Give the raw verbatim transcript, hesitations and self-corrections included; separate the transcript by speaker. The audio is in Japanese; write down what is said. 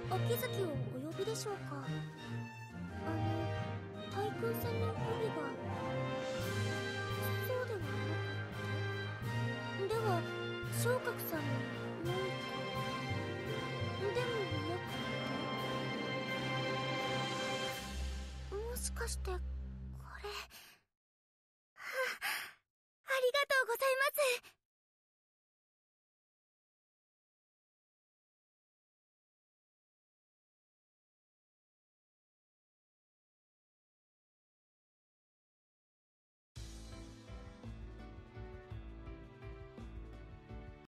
Speaker 1: 秋月をお呼びでしょうか。あの対空戦の帯がそうではなくて、では昇格さんの文句でもなくて、もしかしてこれ、はあ、ありがとうございます。